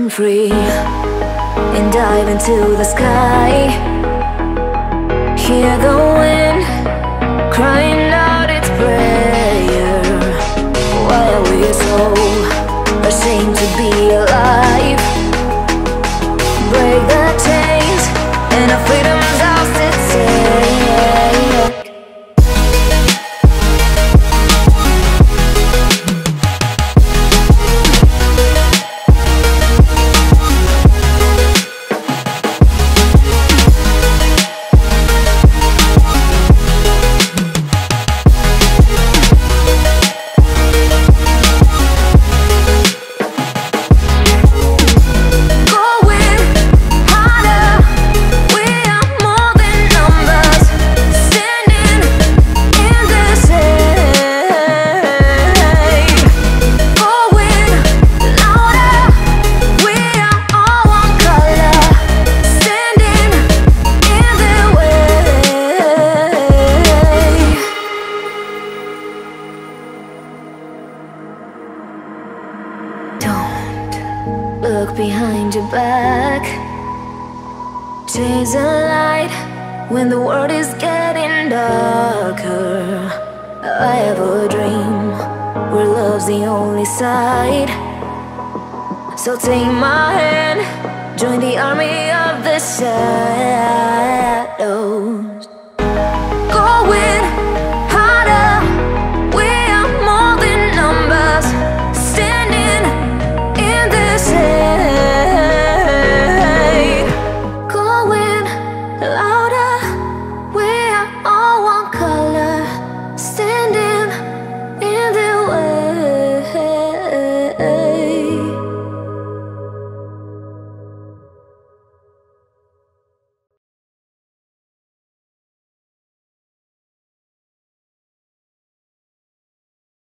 I'm free and dive into the sky. Hear the wind crying out its prayer. Why are we so ashamed to be alive? Break the chains and our freedom's ours to take. Look behind your back. Chase a light when the world is getting darker. I have a dream where love's the only side. So take my hand, join the army of the shadows.